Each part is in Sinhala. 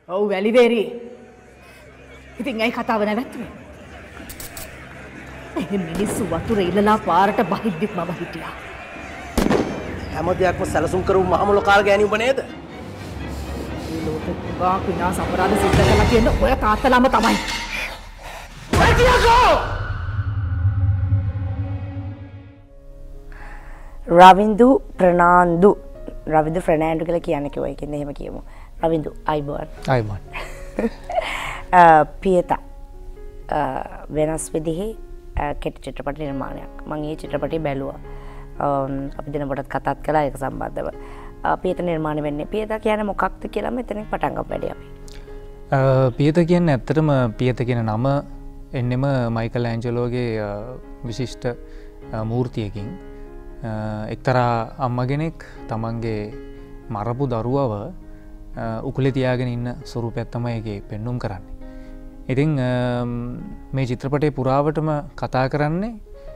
ඔව් වැලිවේරි. ඉතින් ඇයි කතාව නැවැත්තුනේ? එහෙ මිනිස්සු වතුර ඉල්ලලා පාරට බහිද්දිත් මම හිටියා. හැම දෙයක්ම සැලසුම් කරු මහමොලකාර ගෑණි උඹ නේද? මේ ලෝකෙ පුරා විනාශ අපරාධ සිද්ධ කරලා තියෙන ඔය තාත්තලාම තමයි. ඔය කියකෝ! රවින්දු ප්‍රනාන්දු රවින්දු ප්‍රනාන්දු කියලා කියන්නේ කිව්වා. ඒකෙන් එහෙම කියමු. රවින්දු අයිබෝන්. අයිබෝන්. පියතා වෙනස් විදිහේ කෙටි චිත්‍රපට නිර්මාණයක්. මම මේ චිත්‍රපටය බැලුවා. අපි දිනපොටත් කතාත් කළා ඒක සම්බන්ධව. පියත නිර්මාණය වෙන්නේ පියතා කියන්නේ මොකක්ද කියලා මෙතනින් පටන් ගමු වැඩි අපි. පියත කියන්නේ ඇත්තටම පියත කියන නම එන්නෙම මයිකල් ඇන්ජලෝගේ විශිෂ්ට මූර්තියකින්. එක්තරා අම්මගෙනෙක් තමන්ගේ මරපු දරුවව උකුලේ තියාගෙන ඉන්න ස්වරූපයක් තමයි ඒකේ පෙන්눔 කරන්නේ. ඉතින් මේ චිත්‍රපටයේ පුරාවටම කතා කරන්නේ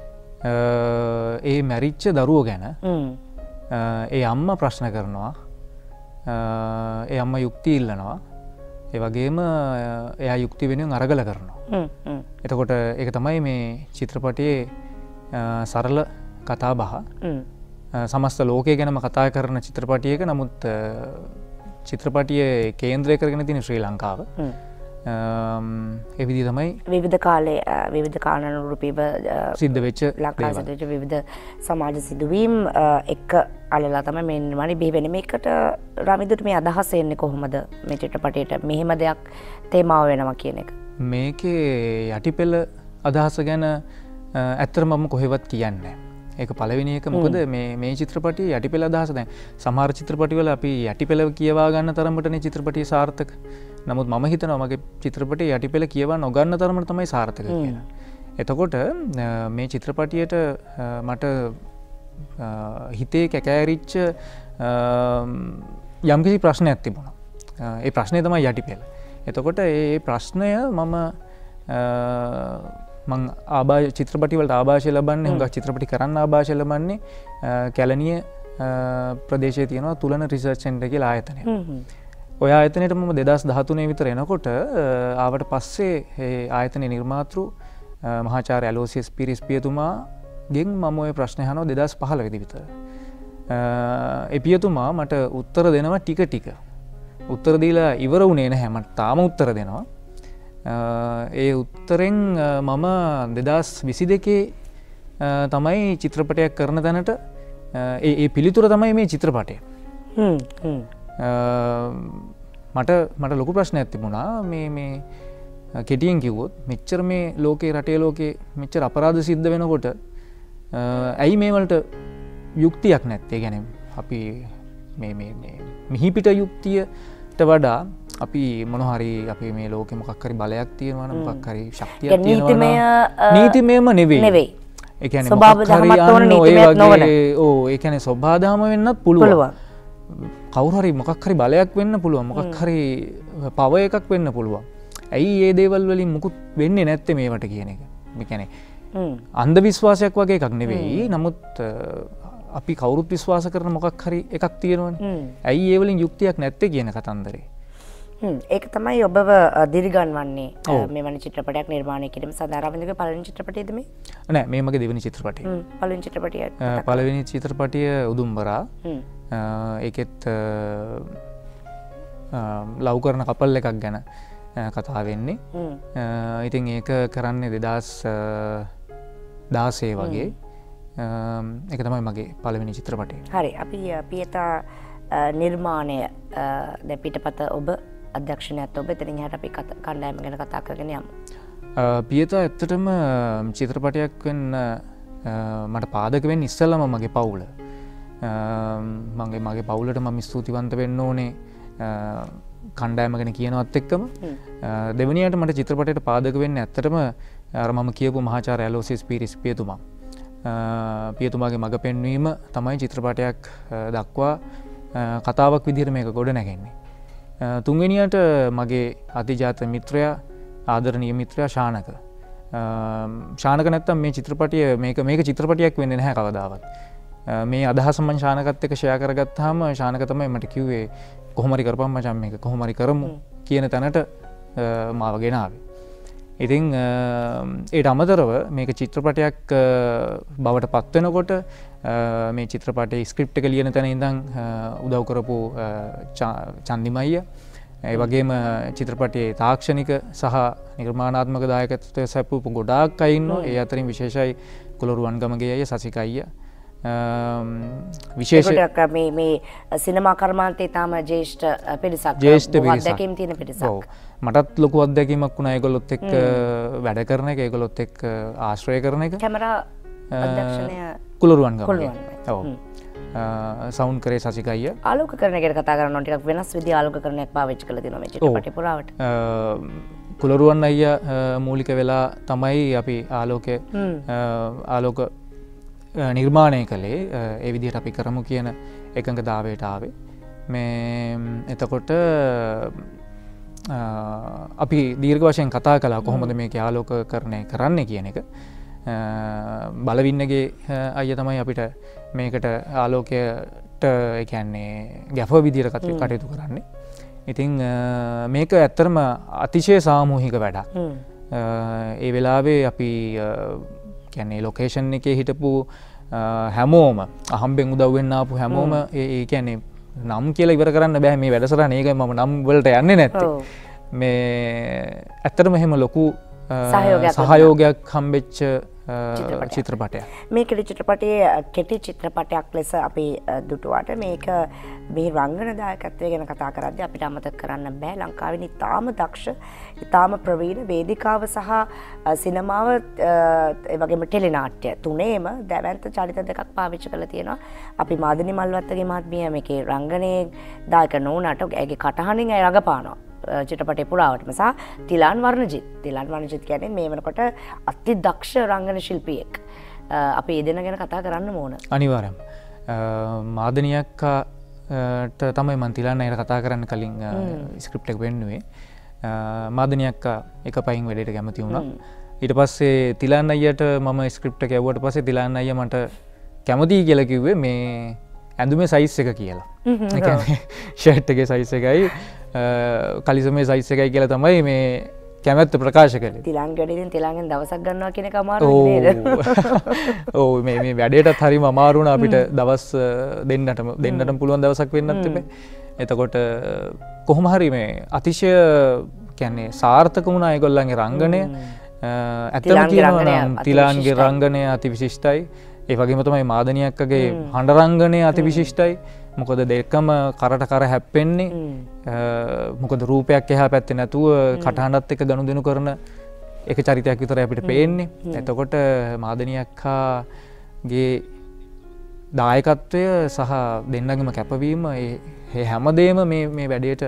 ඒ මැරිච්ච දරුවෝ ගැන. ඒ අම්මා ප්‍රශ්න කරනවා. ඒ අම්මා යුක්ති ඉල්ලනවා. ඒ වගේම එයා යුක්ති වෙනුවෙන් අරගල කරනවා. එතකොට ඒක තමයි මේ චිත්‍රපටයේ සරල කතා බහ. සමස්ත ලෝකය ගැනම කතා කරන චිත්‍රපටියක. නමුත් චිත්‍රපටියේ කේන්ද්‍රය කරගෙන තියෙන ශ්‍රී ලංකාව. ඒ විදිහ තමයි විවිධ කාලේ විවිධ කාලානුරූපීව සිද්ධ වෙච්ච ලංකාවේ සිද්ධ වෙච්ච විවිධ සමාජ සිදුවීම් එක්ක අල්ලලා තමයි මේ නිර්මාණය බිහි වෙන්නේ. මේකට රවින්දුට මේ අදහස එන්නේ කොහොමද මේ චිත්‍රපටයට මෙහෙම දෙයක් තේමාව වෙනවා කියන එක? මේකේ යටිපෙළ අදහස ගැන ඇත්තටම මම කොහෙවත් කියන්නේ නැහැ. ඒක පළවෙනි එක. මොකද මේ චිත්‍රපටියේ යටිපෙළ අදහස දැන් සමහර චිත්‍රපටිවල අපි යටිපෙළ කියවා ගන්න තරමටනේ චිත්‍රපටිය සාර්ථක. නමුත් මම හිතනවා මගේ චිත්‍රපටයේ යටිපෙළ කියවා නොගන්න තරමට තමයි සාර්ථක කියලා. එතකොට මේ චිත්‍රපටියට මට හිතේ කැකෑරිච්ච යම්කිසි ප්‍රශ්නයක් තිබුණා. ඒ ප්‍රශ්නේ තමයි යටිපෙළ. එතකොට ඒ ප්‍රශ්නය මං චිත්‍රපටිවලට ආභාෂය ලබන්නේ හුඟක් චිත්‍රපටි කරන්න ආභාෂය ලබන්නේ කැලණිය ප්‍රදේශයේ තියෙනවා තුලන රිසර්ච් සෙන්ටර් කියලා ආයතනය. ඔය ආයතනයට මම 2013 විතර එනකොට ආවට පස්සේ ඒ ආයතනයේ නිර්මාතෘ මහාචාර්ය ඇලෝසියස් පීරිස් පියතුමාගෙන් මම ওই ප්‍රශ්නේ අහනවා 2015 විතර. ඒ පියතුමා මට උත්තර දෙනවා ටික ටික. උත්තර දීලා ඉවර වුණේ නැහැ. මට තාම උත්තර දෙනවා. ඒ උත්තරෙන් මම 2022 තමයි චිත්‍රපටයක් කරන තැනට ඒ පිළිතුර තමයි මේ චිත්‍රපටය. මට ලොකු ප්‍රශ්නයක් තිබුණා මේ කෙටියෙන් කිව්වොත් මෙච්චර මේ ලෝකේ රටේ ලෝකේ මෙච්චර අපරාධ සිද්ධ වෙනකොට ඇයි මේ වලට යුක්තියක් නැත්තේ? ඒ කියන්නේ අපි මේ මිහිපිට යුක්තියට වඩා අපි මොන හරි අපි මේ ලෝකෙ මොකක් හරි බලයක් තියෙනවා නම් මොකක් හරි ශක්තියක් තියෙනවා නම් නීතිමයම නෙවෙයි. ඒ කියන්නේ ස්වභාව ධර්මත් ඕන නීතිමයත් නොවන. ඔව් ඒ කියන්නේ ස්වභාව ධර්ම වෙන්නත් පුළුවන්. කවුරු හරි මොකක් හරි බලයක් වෙන්න පුළුවන්. මොකක් හරි පව එකක් වෙන්න පුළුවන්. ඇයි මේ දේවල් වලින් මුකුත් වෙන්නේ නැත්තේ මේවට කියන එක. මේ කියන්නේ අන්ධ විශ්වාසයක් වගේ එකක් නෙවෙයි. නමුත් අපි කවුරුත් විශ්වාස කරන මොකක් හරි එකක් තියෙනවනේ. ඇයි ඒ වලින් යුක්තියක් නැත්තේ කියන කතන්දරේ. ඒක තමයි ඔබව දිරිගන්වන්නේ මේ වන චිත්‍රපටයක් නිර්මාණය කිරීම සඳහා. රවින්දගේ පළවෙනි චිත්‍රපටයද මේ? නෑ මේ මගේ දෙවෙනි චිත්‍රපටය. පළවෙනි චිත්‍රපටය පළවෙනි චිත්‍රපටය උදුම්බරා. ඒකෙත් ලව් කරන කපල් එකක් ගැන කතා වෙන්නේ. ඉතින් ඒක කරන්නේ 2016 වගේ. ඒක තමයි මගේ පළවෙනි චිත්‍රපටය. හරි. අපි පියතා නිර්මාණය දැන් පිටපත ඔබ අධ්‍යක්ෂණයත් ඔබ එතනින් එහාට අපි කණ්ඩායම ගැන කතා කරගෙන යමු. පියතා ඇත්තටම චිත්‍රපටයක් වෙන්න මට පාදක වෙන්න ඉස්සෙල්ලාම මගේ පවුල. මගේ පවුලට මම ස්තුතිවන්ත වෙන්න ඕනේ කණ්ඩායම ගැන කියනවත් එක්කම. දෙවෙනියට මට චිත්‍රපටයට පාදක වෙන්න ඇත්තටම අර මම කියපු මහාචාර්ය ඇලෝසියස් පීරිස් පියතුමා. පියතුමාගේ මඟ පෙන්වීම තමයි චිත්‍රපටයක් දක්වා කතාවක් විදිහට මේක ගොඩ නැගෙන්නේ. තුන්වෙනියට මගේ අතිජාත මිත්‍රයා ආදරණීය මිත්‍රයා ශානක. ශානක නැත්තම් මේ චිත්‍රපටිය මේක චිත්‍රපටියක් වෙන්නේ නැහැ කවදාවත්. මේ අදහස මම ශානකත් එක්ක ෂෙයා කරගත්තාම ශානක තමයි මට කිව්වේ කොහොම හරි කරපම් මචං මේක කොහොම හරි කරමු කියන තැනට මාව ගෙනාවේ. ඉතින් ඒට අමතරව මේක චිත්‍රපටයක් බවට පත්වෙනකොට මේ චිත්‍රපටයේ ස්ක්‍රිප්ට් එක ලියන තැන ඉඳන් උදව් කරපු චන්දිමයිය, ඒ වගේම චිත්‍රපටයේ තාක්ෂණික සහ නිර්මාණාත්මක දායකත්වය සැපුපු ගොඩාක් අය ඉන්නවා. ඒ අතරින් විශේෂයි කුලරුවන්ගමගේ අය, සසිකයිය. විශේෂයක් මේ සිනමා කර්මාන්තයේ තාම ජේෂ්ඨ පිරිසක්, අත්දැකීම් තියෙන පිරිසක්. මටත් ලොකු අත්දැකීමක් වුණා ඒගොල්ලොත් එක්ක වැඩ කරන එක, ඒගොල්ලොත් එක්ක ආශ්‍රය කරන එක. කැමරා අධ්‍යක්ෂණය කුලරුවන්ගමගේ. ඔව්. සවුන්ඩ් කරේ සසිකයිය. ආලෝකකරණය ගැන කතා කරනවා. ටිකක් වෙනස් විදිහේ ආලෝකකරණයක් පාවිච්චි කළා තියෙනවා මේ චිත්‍රපටය පුරාවට. කුලරුවන් අයියා මූලික වෙලා තමයි අපි ආලෝක නිර්මාණය කළේ. ඒ විදිහට අපි කරමු කියන එකඟතාවයට ආවේ. මේ එතකොට අපි දීර්ඝ වශයෙන් කතා කළා කොහොමද මේක ආලෝකකරණය කරන්නේ කියන එක. බලවින්නගේ අයියා තමයි අපිට මේකට ආලෝකයට ඒ කියන්නේ ගැෆ විදිහට කටයුතු කරන්නේ. ඉතින් මේක ඇත්තටම අතිශය සාමූහික වැඩක්. ඒ වෙලාවේ අපි කියන්නේ ලොකේෂන් එකේ හිටපු හැමෝම අහම්බෙන් උදව් වෙන්න ආපු හැමෝම ඒ කියන්නේ නම් කියලා ඉවර කරන්න බෑ මේ වැඩසටහන. ඒකයි මම නම් වලට යන්නේ නැත්තේ. මේ ඇත්තටම එහෙම ලොකු සහයෝගයක් හම්බෙච්ච චිත්‍රපටයක්. මේ කෙටි චිත්‍රපටයේ කෙටි චිත්‍රපටයක් ලෙස අපි දුටුවාට මේක මේ රංගන දායකත්වය ගැන කතා කරද්දී අපිට අමතක කරන්න බෑ ලංකාවේ ඉතාම දක්ෂ, ඉතාම ප්‍රවීණ වේදිකාව සහ සිනමාව ඒ වගේම ටෙලිනාට්‍ය තුනේම දැවැන්ත චරිත දෙකක් පාවිච්චි කරලා තියෙනවා. අපි මාදනි මල්වත්තගේ මහත්මිය මේකේ රංගනයේ දායක නොවුනට ඇගේ කටහඬින් ඇය රඟපානවා චිත්‍රපටය පුරාවටම. සහ තිලාන් වර්ණජිත් කියන්නේ මේ වෙනකොට අති දක්ෂ රංගන ශිල්පියෙක්. අපි ඒ දෙන ගැන කතා කරන්න ඕන. අනිවාර්යයෙන්ම. මාදනියක්කාට තමයි මම තිලාන් අයියට කතා කරන්න කලින් ස්ක්‍රිප්ට් එක වෙන්නුවේ. මාදනියක්කා එක පයින් වැඩේට කැමති වුණා. ඊට පස්සේ තිලාන් අයියට මම ස්ක්‍රිප්ට් එක යවුවට පස්සේ තිලාන් අයියා මට කැමතියි කියලා කිව්වේ මේ ඇඳුමේ සයිස් එක කියලා. ඒ කියන්නේ ෂර්ට් එකේ සයිස් එකයි කලිසමේ සයිස් එකයි කියලා තමයි මේ කැමැත්ත ප්‍රකාශ කළේ. තිලාන් ගැඩින් තිලාන්ගෙන් දවසක් ගන්නවා කියන එක අමාරුයි නේද? ඔව් මේ වැඩේටත් හරිම අමාරු වුණා අපිට දවස් දෙන්නටම පුළුවන් දවසක් වෙන්නත් තිබේ. එතකොට කොහොම හරි මේ අතිශය කියන්නේ සාර්ථක වුණා ඒගොල්ලන්ගේ රංගනය. ඇත්තම කියනවා නම් තිලාන්ගේ රංගනය අති විශිෂ්ටයි. ඒ වගේම තමයි මාදනියක්කගේ හඬ රංගනය අති විශිෂ්ටයි. මොකද දෙකම කරට කර හැප්පෙන්නේ. මොකද රූපයක් එහා පැත්තේ නැතුව කටහඬත් එක්ක ගනුදෙනු කරන එක චරිතයක් විතරයි අපිට පේන්නේ. එතකොට මාදනියක්කාගේ දායකත්වය සහ දෙන්නගේම කැපවීම ඒ හැමදේම මේ වැඩේට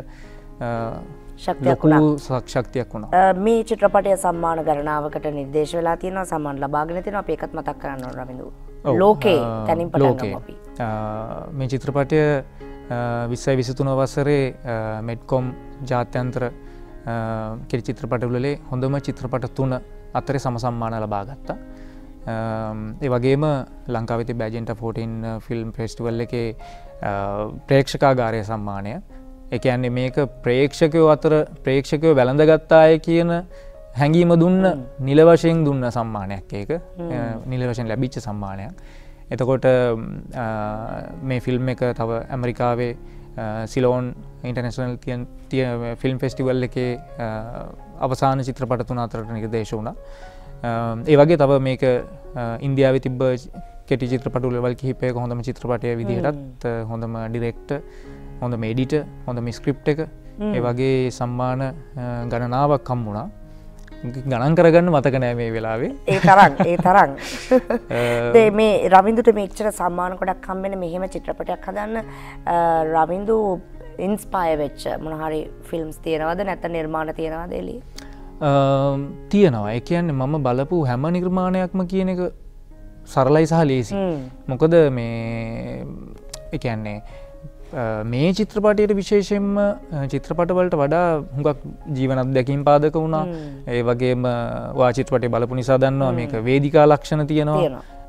ශක්තියක් වුණා. මේ චිත්‍රපටය සම්මාන ගණනාවකට නිර්දේශ වෙලා තියෙනවා, සම්මාන ලබාගෙන තියෙනවා. අපි ඒකත් මතක් කරන්න ඕන රවින්දු. ලෝකේ තනින් පටන් ගමු අපි. මේ චිත්‍රපටය 2023 වසරේ මෙඩ්කොම් ජාත්‍යන්තර කෙටි චිත්‍රපටවලේ හොඳම චිත්‍රපට 3 අතරේ සම සම්මාන ලබා ගත්තා. ඒ වගේම ලංකාවේ තිබෙන ඇජෙන්ටා 14 ෆිල්ම් ෆෙස්ටිවල් එකේ ප්‍රේක්ෂකාගාරය සම්මානය. ඒ කියන්නේ මේක ප්‍රේක්ෂකයෝ අතර ප්‍රේක්ෂකයෝ වැළඳගත්තාය කියන හැඟීම දුන්න නිල වශයෙන් දුන්න සම්මානයක් ඒක. නිල වශයෙන් ලැබිච්ච සම්මානයක්. එතකොට මේ ෆිල්ම් එක තව ඇමරිකාවේ සිලෝන් ඉන්ටර්නැෂනල් ෆිල්ම් ෆෙස්ටිවල් එකේ අවසාන චිත්‍රපට 3 අතරට නිර්දේශ වුණා. ඒ වගේ තව මේක ඉන්දියාවේ තිබ්බ කෙටි චිත්‍රපට වල කිහිපයක හොඳම චිත්‍රපටය විදිහටත් හොඳම ඩිරෙක්ටර්, හොඳම එඩිටර්, හොඳම ස්ක්‍රිප්ට් එක ඒ වගේ සම්මාන ගණනාවක් හම්බුණා. ගණන් කරගන්න මතක නෑ මේ වෙලාවේ. ඒ තරම්. මේ රවින්දුට මේච්චර සම්මාන ගොඩක් හම්බෙන මෙහෙම චිත්‍රපටයක් හදන්න රවින්දු ඉන්ස්පයර් වෙච්ච මොන හරි ෆිල්ම්ස් තියෙනවද නැත්නම් නිර්මාණ තියෙනවද එළියේ? තියෙනවා. ඒ කියන්නේ මම බලපු හැම නිර්මාණයක්ම කියන එක සරලයි සහ ලේසි. මොකද මේ ඒ කියන්නේ මේ චිත්‍රපටයට විශේෂයෙන්ම චිත්‍රපටවලට වඩා හුඟක් ජීවන අත්දැකීම් පාදක වුණා. ඒ වගේම වා චිත්‍රපටය බලපු නිසා දන්නවා මේක වේදිකා ලක්ෂණ තියෙනවා.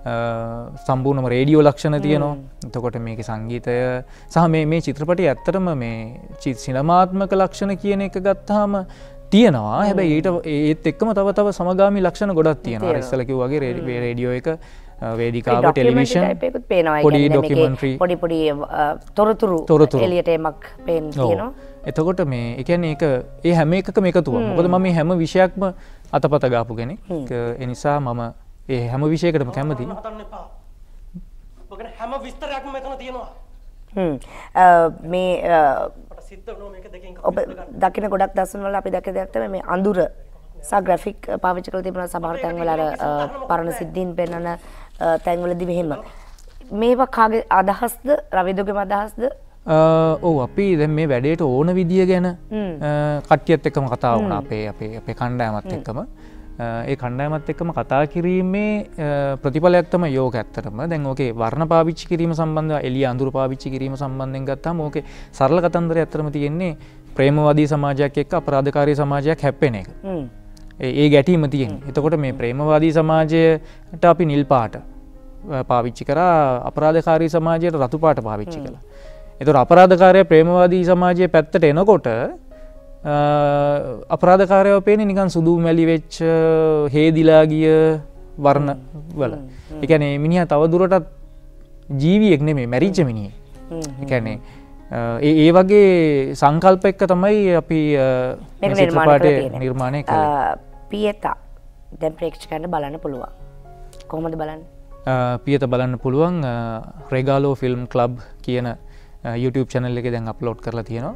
සම්පූර්ණම රේඩියෝ ලක්ෂණ තියෙනවා. එතකොට මේකේ සංගීතය සහ මේ චිත්‍රපටය ඇත්තටම මේ සිනමාත්මක ලක්ෂණ කියන එක ගත්තාම තියෙනවා. හැබැයි ඒත් එක්කම තව සමගාමී ලක්ෂණ ගොඩක් තියෙනවා. අර ඉස්සෙල්ලා කිව්වා වගේ රේඩියෝ එක වේදිකාව ටෙලිවිෂන් පොඩි ඩොකියුමන්ටරි පොඩි තොරතුරු එළියට එමක් පේන්න තියෙනවා. එතකොට මේ ඒ කියන්නේ ඒක ඒ හැම එකකම එකතුවක්. මොකද මම මේ හැම විෂයක්ම අතපත ගාපු කෙනෙක්. ඒ නිසා මම ඒ හැම විෂයකටම කැමතියි. ඔබගෙන හැම විස්තරයක්ම මෙතන තියෙනවා. මේ සිද්ධ වුණා මේක දෙකෙන් ඔබ දකින ගොඩක් දර්ශන වල අපි දැක දෙයක් තමයි මේ අඳුර සහ ග්‍රැෆික් පාවිච්චි කරලා තිබුණා සමහර තැන්වල අර පරණ සිද්ධීන් පෙන්වන තැන්වලදී මෙහෙම. මේවා කාගේ අදහස්ද? රවිදුගේම අදහස්ද? ඔව් අපි දැන් මේ වැඩේට ඕන විදිය ගැන කට්ටියත් එක්කම කතා වුණා අපේ කණ්ඩායමත් එක්කම. ඒ කණ්ඩායමත් එක්කම කතා කිරීමේ ප්‍රතිඵලයක් තමයි යෝග ඇත්තටම. දැන් ඕකේ වර්ණ පාවිච්චි කිරීම සම්බන්ධව එළිය අඳුර පාවිච්චි කිරීම සම්බන්ධයෙන් ගත්තාම ඕකේ සරල කතන්දරය ඇත්තටම තියෙන්නේ ප්‍රේමවාදී සමාජයක් එක්ක අපරාධකාරී සමාජයක් හැප්පෙන එක. ඒ ගැටීම තියෙන්නේ. එතකොට මේ ප්‍රේමවාදී සමාජයට අපි නිල් පාට පාවිච්චි කරා, අපරාධකාරී සමාජයට රතු පාට පාවිච්චි කළා. එතකොට අපරාධකාරය ප්‍රේමවාදී සමාජයේ පැත්තට එනකොට අපරාධකාරයව පේන්නේ නිකන් සුදු මැලි වෙච්ච හේදිලා ගිය වර්ණ වල. ඒ කියන්නේ මිනිහා තව දුරටත් ජීවියෙක් නෙමෙයි, මැරිච්ච මිනිහෙක්. ඒ කියන්නේ ඒ වගේ සංකල්ප එක්ක තමයි අපි මේක නිර්මාණය කළේ. පියතා දැන් ප්‍රේක්ෂකයන්ට බලන්න පුළුවන්. කොහොමද බලන්නේ? පියත බලන්න පුළුවන් රෙගාලෝ ෆිල්ම් ක්ලබ් කියන YouTube channel එකේ දැන් අප්ලෝඩ් කරලා තියෙනවා.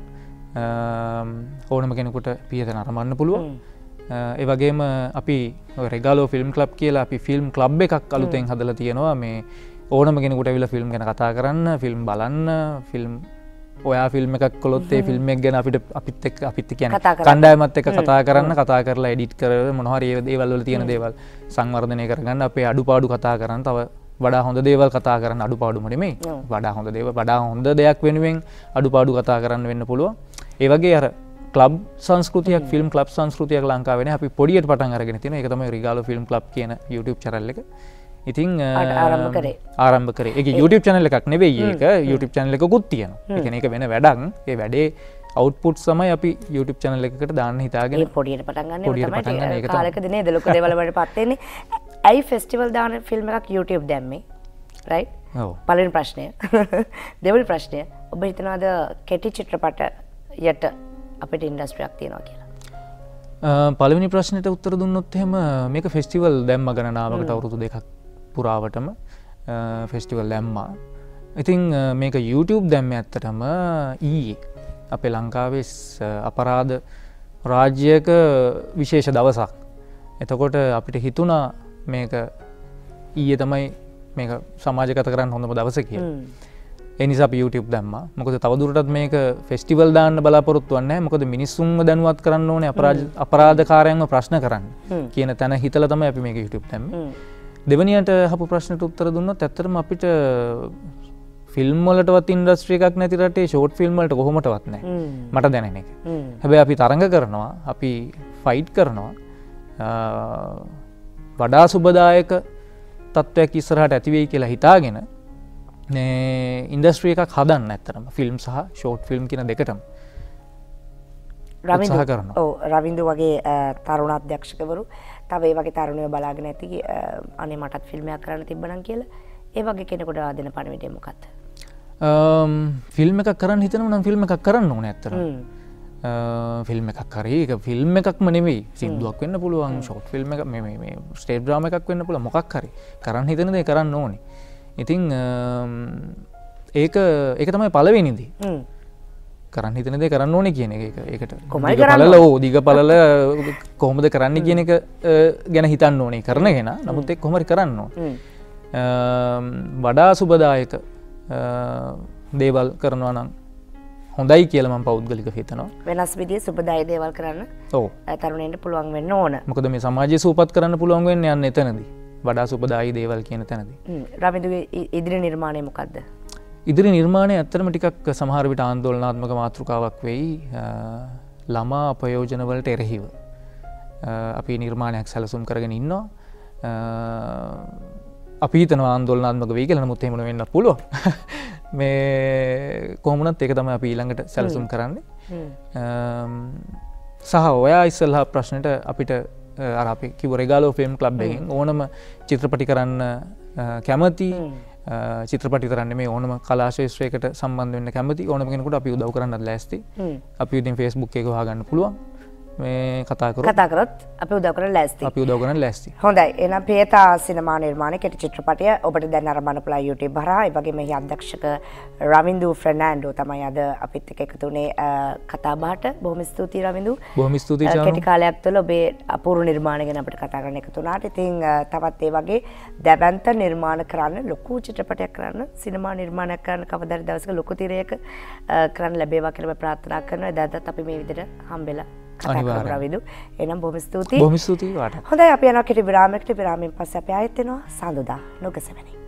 ඕනම කෙනෙකුට පියත නරඹන්න පුළුවන්. ඒ වගේම අපි රෙගාලෝ ෆිල්ම් ක්ලබ් කියලා අපි ෆිල්ම් ක්ලබ් එකක් අලුතෙන් හදලා තියෙනවා. මේ ඕනම කෙනෙකුට ඇවිල්ලා ෆිල්ම් ගැන කතා කරන්න, ෆිල්ම් බලන්න, ෆිල්ම් ඔයා ෆිල්ම් එකක් කළොත් ඒ ෆිල්ම් එක ගැන අපිත් කියන්නේ කණ්ඩායමත් එක්ක කතා කරන්න, කතා කරලා එඩිට් කරලා මොනවා හරි ඒ දේවල් වල තියෙන දේවල් සංවර්ධනය කරගන්න, අපේ අඩුපාඩු කතා කරන්න, තව වඩා හොඳ දේවල් කතා කරන්න, අඩුපාඩුම නෙමෙයි. වඩා හොඳ දේවල්, වඩා හොඳ දෙයක් වෙනුවෙන් අඩුපාඩු කතා කරන්න වෙන්න පුළුවන්. ඒ වගේ අර ක්ලබ් සංස්කෘතියක්, ෆිල්ම් ක්ලබ් සංස්කෘතියක් ලංකාවේ නැහැ. අපි පොඩියට පටන් අරගෙන තියෙනවා. ඒක තමයි රිගාලෝ ෆිල්ම් ක්ලබ් කියන YouTube channel එක. ඉතින් ආරම්භ කරේ. ඒක YouTube channel එකක් නෙවෙයි ඒක. YouTube channel එකකුත් තියෙනවා. ඒ කියන්නේ ඒක වෙන වැඩක්. ඒ වැඩේ output තමයි අපි YouTube channel එකකට දාන්න හිතාගෙන පොඩියට පටන් ගන්න තමයි කාලෙකදී නේද ලොකු දේවල් වලට පත් වෙන්නේ. ඇයි ෆෙස්ටිවල් දාන ෆිල්ම් එකක් YouTube දැම්මේ? රයිට්? ඔව්. පළවෙනි ප්‍රශ්නය. දෙවෙනි ප්‍රශ්නය, ඔබ හිතනවාද කෙටි චිත්‍රපට යට අපිට ඉන්ඩස්ට්‍රියක් තියෙනවා කියලා? පළවෙනි ප්‍රශ්නෙට උත්තර දුන්නොත් එහෙම මේක ෆෙස්ටිවල් දැම්ම ගණනාවකට අවුරුදු 2ක් පුරාවටම ෆෙස්ටිවල් දැම්මා. ඉතින් මේක YouTube දැම්මේ ඇත්තටම ඊයේ අපේ ලංකාවේ අපරාධ රාජ්‍යයක විශේෂ දවසක්. එතකොට අපිට හිතුණා මේක ඊයේ තමයි මේක සමාජගත කරන්න හොඳම දවස කියලා. ඒ නිසා අපි YouTube දැම්මා. මොකද තවදුරටත් මේක ෆෙස්ටිවල් දාන්න බලාපොරොත්තු වෙන්නේ නැහැ. මොකද මිනිස්සුන්ව දැනුවත් කරන්න ඕනේ අපරාධකාරයන්ව ප්‍රශ්න කරන්න කියන තැන හිතලා තමයි අපි මේක YouTube දැම්මේ. දෙවනියට අහපු ප්‍රශ්නට උත්තර දුන්නොත් ඇත්තටම අපිට ෆිල්ම් වලටවත් ඉන්ඩස්ට්‍රි එකක් නැති රටේ ෂෝට් ෆිල්ම් වලට කොහොමටවත් නැහැ. මට දැනෙන එක. හැබැයි අපි තරඟ කරනවා, අපි ෆයිට් කරනවා. වඩා සුබදායක තත්ත්වයක් ඉස්සරහට ඇති වෙයි කියලා හිතාගෙන ඉන්ඩස්ට්‍රි එකක් හදන්න ඇත්තටම ෆිල්ම් සහ ෂෝට් ෆිල්ම් කියන දෙකටම උත්සාහ කරනවා. ඔව් රවින්දු වගේ තරුණ අධ්‍යක්ෂකවරු තව ඒ වගේ තරුණයෝ බලාගෙන ඇති අනේ මටත් ෆිල්ම් එකක් කරන්න තිබ්බනම් කියලා. ඒ වගේ කෙනෙකුට දෙන පණිවිඩය මොකක්ද? ෆිල්ම් එකක් කරන්න හිතනවා නම් ෆිල්ම් එකක් කරන්න ඕනේ ඇත්තටම. ෆිල්ම් එකක් හරි ඒක ෆිල්ම් එකක්ම නෙවෙයි, සින්දුවක් වෙන්න පුළුවන්, ෂෝට් ෆිල්ම් එකක්, මේ ස්ටේජ් ඩ්‍රාමා එකක් වෙන්න පුළුවන්, මොකක් හරි කරන්න හිතන දේ කරන්න ඕනේ. ඉතින් ඒක තමයි පළවෙනි දේ. කරන්න හිතන දේ කරන්න ඕනේ කියන එක. ඒකට දිග පළල කොහොමද කරන්න කියන එක ගැන හිතන්න ඕනේ කරනගෙන. නමුත් ඒක කොහොම හරි කරන්න ඕනේ. වඩා සුබදායක දේවල් කරනවා නම් හොඳයි කියලා මම පෞද්ගලිකව හිතනවා. වෙනස් විදිහේ සුබදායි දේවල් කරන්න තරුණයන්ට පුළුවන් වෙන්න ඕන. මොකද මේ සමාජය සූපත් කරන්න පුළුවන් වෙන්නේ යන්නේ එතනදී. වඩා සුබදායි දේවල් කියන තැනදී. රවින්දුගේ ඉදිරි නිර්මාණය මොකද්ද? ඉදිරි නිර්මාණය ඇත්තටම ටිකක් සමහර විට ආందోලනාත්මක මාතෘකාවක් වෙයි. ළමා අපයෝජන වලට එරෙහිව අපි නිර්මාණයක් සැලසුම් කරගෙන ඉන්නවා. අපි හිතන ආන්දෝලනාත්මක වෙයි කියලා නමුත් එහෙම වෙන්න පුළුවන්. මේ කොහොමනත් ඒක තමයි අපි ඊළඟට සැලසුම් කරන්නේ. සහ ඔයා ඉස්සල්ලා ප්‍රශ්නෙට අපිට අර අපි කිව්ව රෙගාලෝ ෆිල්ම් ක්ලබ් එකෙන් ඕනම චිත්‍රපටි කරන්න කැමති චිත්‍රපටි කරන්න මේ ඕනම කලා ශාස්ත්‍රයකට සම්බන්ධ වෙන්න කැමති ඕනම කෙනෙකුට අපි උදව් කරන්නත් ලෑස්ති. අපි ඉතින් Facebook එක හොයාගන්න පුළුවන්. මේ කතා කරොත් අපි උදව් කරන්න ලෑස්ති. අපි උදව් කරන්න ලෑස්ති. හොඳයි. එහෙනම් පියතා සිනමා නිර්මාණ කෙටි චිත්‍රපටය ඔබට දැන් අරඹන්න පුළුවන් YouTube හරහා. ඒ වගේම එහි අධ්‍යක්ෂක රවින්දු ෆර්නෑන්ඩෝ තමයි අද අපිත් එක්ක එකතු වුණේ කතා බහට. බොහොම ස්තුතියි රවින්දු. බොහොම ස්තුතියි චානු. කෙටි කාලයක් තුළ ඔබේ අපූර්ව නිර්මාණ ගැන අපිට කතා කරන්න එකතු වුණාට. ඉතින් තවත් ඒ වගේ දැවැන්ත නිර්මාණ කරන්න ලොකු චිත්‍රපටයක් කරන්න සිනමා නිර්මාණයක් කරන්න කවදාද දවසක ලොකු තිරයක කරන්න ලැබේවා කියලා මම ප්‍රාර්ථනා කරනවා. එදාටත් අපි මේ විදිහට හම්බෙලා කතා කරමු රවිදු. එහෙනම් බොහොම ස්තුතියි. බොහොම ස්තුතියි වාට. හොඳයි අපි යනවා කෙටි විරාමයකට. විරාමයෙන් පස්සේ අපි ආයෙත් එනවා සඳුදා නුගසවැනි.